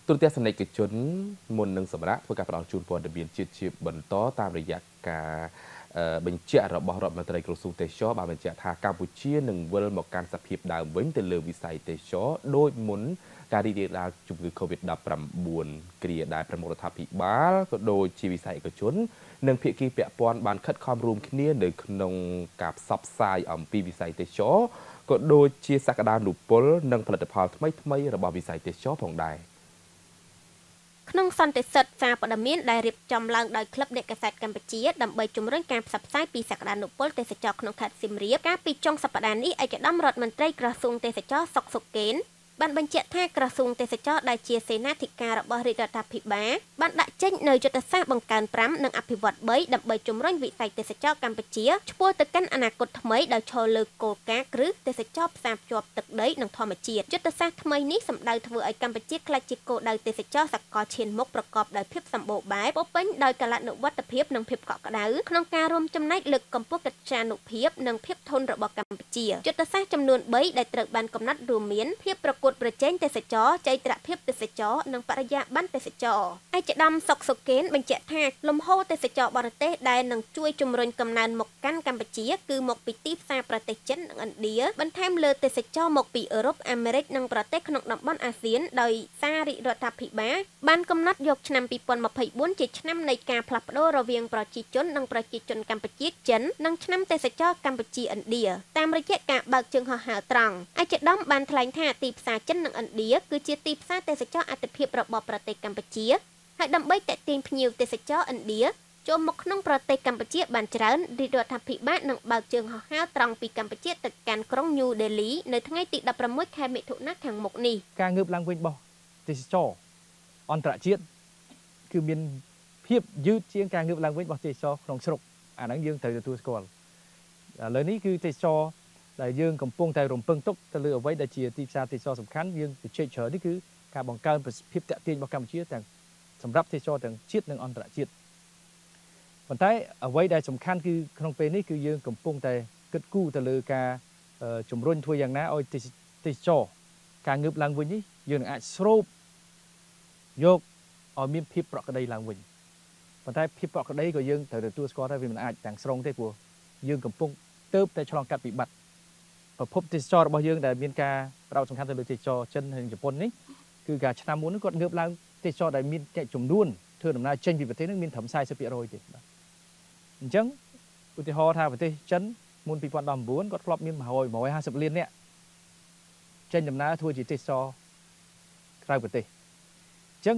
ទូរទស្សនិកជនមុននឹងសម្រាប់ធ្វើការផ្ដល់ជូនព័ត៌មានជាបន្តតាមរយៈការបញ្ជាក់របស់រដ្ឋមន្ត្រីក្រសួងទេសចរបានបញ្ជាក់ថាកម្ពុជានឹងវិលមកកាន់សភាពដើមវិញទៅលើវិស័យទេសចរដោយមុនការរីករាលដាលជំងឺ Covid-19 គ្រាដែលប្រមុខរដ្ឋាភិបាលក៏ដូចជាវិស័យឯកជននិងភាគីពាក់ព័ន្ធបានខិតខំរួមគ្នានៅក្នុងការផ្សព្វផ្សាយអំពីវិស័យទេសចរក៏ដូចជាសក្តានុពលនិងផលិតផលថ្មីៗរបស់វិស័យទេសចរផងដែរក្នុងសន្និសីទសារព័ត៌មានដែលរៀបចំឡើងដោយក្លឹបអ្នកកាសែតកម្ពុជាដើម្បីជំរុញការផ្សព្វផ្សាយពីសក្តានុពលទេសចរក្នុងខេត្តសៀមរាបកាលពីចុងសប្តាហ៍នេះឯកឧត្តមរដ្ឋមន្ត្រីក្រសួងទេសចរសុកសុកេនបានបញ្ជាក់ថាក្រសួងទេសចរដែលជាសេនាធិការរបស់រាជរដ្ឋាភិបាលបានដាក់ចេញនូវយុទ្ធសាស្ត្របង្កើន5និងអភិវឌ្ឍ3ដើម្បីជំរុញវិស័យទេសចរកម្ពុជាឆ្ពោះទៅកាន់អនាគតថ្មីដោយឈលលើគោលការណ៍គ្រឹះទេសចរផ្សារភ្ជាប់ទឹកដីនិងធម្មជាតិយុទ្ធសាស្ត្រថ្មីនេះសម្ដៅធ្វើឲ្យកម្ពុជាក្លាយជាគោលដៅទេសចរសកលឈានមុខប្រកបដោយភាពសម្បូរបែបពោពេញដោយកលនុវត្តភាពនិងភាពកក់ក្ដៅក្នុងការរួមចំណែកលើកកម្ពស់កិត្យានុភាពនិងភាពធន់របស់កម្ពុជាយុទ្ធសាស្ត្រចំនួន3ដែលត្រូវបានកំណត់រួមមានភាពប្រកួតប្រជែងទេសចរចៃត្រាភាពទេសចរនិងបរិយាបន្នទេសចរឯកឧត្តមសុកសុកេនបញ្ជាក់ថាលំហូរទេសចរបរទេសដែលនឹងជួយជំរុញកំណើនមកកាន់កម្ពុជាគឺមកពីទីផ្សារប្រទេសចិននិងឥណ្ឌាបន្ថែមលើទេសចរមកពីអឺរ៉ុបអាមេរិកនិងប្រទេសក្នុងតំបន់អាស៊ានដោយសាររាជរដ្ឋាភិបាលបានកំណត់យកឆ្នាំ2024ជាឆ្នាំនៃការផ្លាស់ប្ដូររវាងប្រជាជននិងប្រជាជនកម្ពុជាចិននិងឆ្នាំទេសចរកម្ពុជាឥណ្ឌាតាមរយៈការបើកជើងហោះហើរត្រង់ឯកឧត្តមបានថ្លែងថាទីផ្សារចិននិងឥណ្ឌាគឺជាទីផ្សារទេសចរអតិភិបរបស់ប្រទេសកម្ពុជាហើយដើម្បីទាក់ទាញភ្ញៀវទេសចរឥណ្ឌាចូលមកក្នុងប្រទេសកម្ពុជាបានច្រើនរាជរដ្ឋាភិបាលនឹងបើកជើងហោះហើរត្រង់ពីកម្ពុជាទៅកាន់ក្រុង New Delhi នៅថ្ងៃទី16 ខែមិថុនាខាងមុខនេះការងើបឡើងវិញរបស់ទេសចរអន្តរជាតិគឺមានភាពយឺតជាងការងើបឡើងវិញរបស់ទេសចរក្នុងស្រុកអាហ្នឹងយើងត្រូវទទួលស្គាល់ឥឡូវនេះគឺទេសចរដែលយើងកំពុងតែរំពឹងទុកទៅលើអ្វីដែលជាទីផ្សារទេសចរសំខាន់យើងជជែកច្រើននេះគឺការបង្កើនប្រសិទ្ធភាពតាក់ទាញរបស់កម្ពុជាទាំងសម្រាប់ទេសចរទាំងជាតិនិងអន្តរជាតិប៉ុន្តែអ្វីដែលសំខាន់គឺក្នុងពេលនេះគឺយើងកំពុងតែគិតគូរទៅលើការជំរុញធ្វើយ៉ាងណាឲ្យទេសចរការងើបឡើងវិញនេះយើងនឹងអាចស្រូបយកឲ្យមានភាពប្រក្រតីឡើងវិញប៉ុន្តែភាពប្រក្រតីក៏យើងត្រូវទទួលស្គាល់ថាវាមិនអាចទាំងស្រុងទេព្រោះយើងកំពុងទៅតែឆ្លងកាត់វិបត្តិប្រភពទេសចររបស់យើងដែលមានការផ្ដោតសំខាន់ទៅលើទេសចរចិននិងជប៉ុននេះគឺការឆ្នាំមុនគាត់ងើបឡើងទេសចរដែលមានចំនួនធ្វើដំណើរចេញពីប្រទេសនេះមានត្រឹម 40% ទេបាទអញ្ចឹងឧទាហរណ៍ថាប្រទេសចិនមុន2019គាត់ធ្លាប់មាន150លាននាក់ចេញដំណើរធ្វើជាទេសចរក្រៅប្រទេសអញ្ចឹង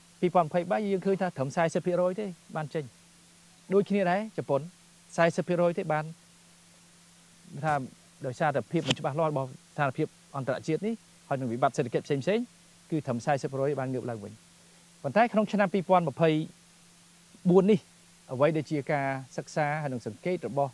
2023យើងឃើញថាត្រឹម 40% ទេបានចេញដូចគ្នាដែរជប៉ុន 40% ទេបានថាដោយសារតែភាពមិនច្បាស់លាស់របស់ស្ថានភាពអន្តរជាតិនេះហើយនឹងវិបត្តិសេដ្ឋកិច្ចផ្សេងៗគឺត្រឹម 40% បានងើបឡើងវិញប៉ុន្តែក្នុងឆ្នាំ2024នេះអ្វីដែលជាការសិក្សាហើយនឹងសង្កេតរបស់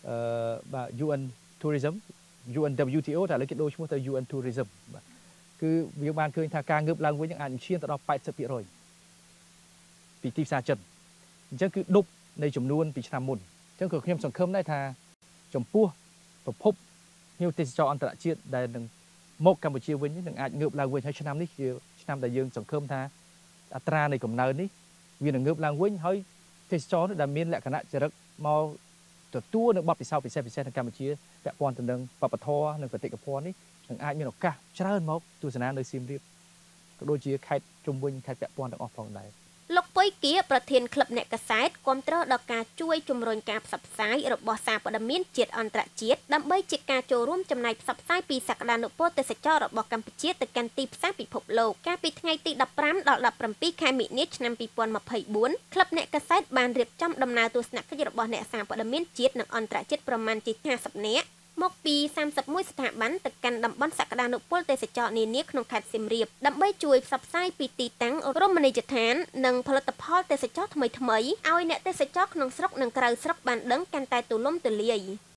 UN Tourism UNWTO តែឥឡូវគេដូរឈ្មោះទៅ UN Tourism បាទគឺវាបានឃើញថាការងើបឡើងវិញនឹងអាចឈានទៅដល់ 80% ពីទីផ្សារចិនអញ្ចឹងគឺដប់នៃចំនួនពីឆ្នាំមុនអញ្ចឹងក៏ខ្ញុំសង្ឃឹមដែរថាចំពោះប្រភពភ្ញៀវទេសចរអន្តរជាតិដែលនឹងមកកម្ពុជាវិញនឹងអាចងើបឡើងវិញហើយឆ្នាំនេះជាឆ្នាំដែលយើងសង្ឃឹមថាអត្រានៃកំណើននេះវានឹងងើបឡើងវិញហើយទេសចរដែលមានលក្ខណៈចរិតមកទទួលនៅបទពិសោធន៍ពិសេសនៅកម្ពុជាពាក់ព័ន្ធទៅនឹងវប្បធម៌និងបេតិកភណ្ឌនេះនឹងអាចមានឱកាសច្រើនមកទស្សនានៅសៀមរាបក៏ដូចជាខេត្តជុំវិញខេត្តពាក់ព័ន្ធទាំងអស់ផងដែរលោកពុយគៀប្រធានក្លឹបអ្នកកាសែតគាំទ្រដល់ការជួយជំរុញការផ្សព្វផ្សាយរបស់សារព័ត៌មានជាតិអន្តរជាតិដើម្បីជាការចូលរួមចំណែកផ្សព្វផ្សាយពីសក្តានុពលទេសចររបស់កម្ពុជាទៅកាន់ទីផ្សារពិភពលោកកាលពីថ្ងៃទី15ដល់17ខែមិនិនាឆ្នាំ2024ក្លឹបអ្នកកាសែតបានរៀបចំដំណើរទស្សនកិច្ចរបស់អ្នកសារព័ត៌មានជាតិនិងអន្តរជាតិប្រមាណជា50នាក់មកពី31ស្ថាប័នទៅកាន់តំបន់សក្តានុពលទេសចរនានាក្នុងខេត្តសៀមរាបដើម្បីជួយផ្សព្វផ្សាយពីទីតាំងរមណីយដ្ឋាននិងផលិតផលទេសចរថ្មីៗឲ្យអ្នកទេសចរក្នុងស្រុកនិងក្រៅស្រុកបានដឹងកាន់តែទូលំទូលាយ